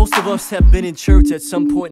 Most of us have been in church at some point